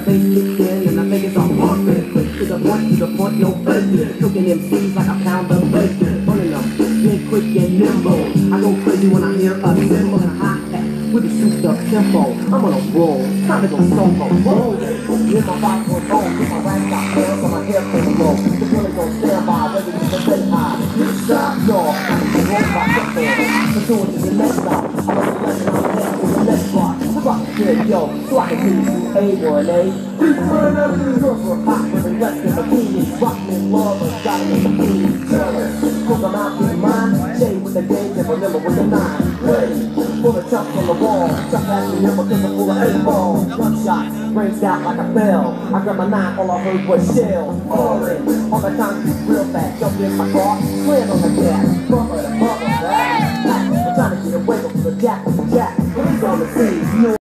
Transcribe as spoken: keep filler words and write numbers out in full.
bass kicks in and I think it's all pumping. Quick to the point, to the point, no faking. Cooking M Cs like a pound of bacon. Running them, being quick and nimble. I go crazy when I hear a cymbal and a hot hat with a souped up tempo. I'm on a roll, time to go solo. Roll it, hear my box was on, get my rap got nails on my hair pretty low. The feeling gon' stand by, ready to the red high. Stop, dog, I can roll my tempo. The doing to the next stop, I'm gonna let it on down to the next spot. So rock the good, yo, so I can see you A one A. Please turn up, girls were hot with the rest of the bikinis. Rockin' in love, but got in the bikinis. Cause I'm out in mine, shade with the game and remember with the nine. Ready for the chuck on the wall, chuck at me never cause I'm full of eight-ball. Gunshots, rings out like a bell. I grabbed my knife, all I heard was shells. Falling, all the time real fast, jumped in my car, slammed on the gas. Bumper to bumper, back, back. I'm trying to get away from the jack, jack. Who's on the scene?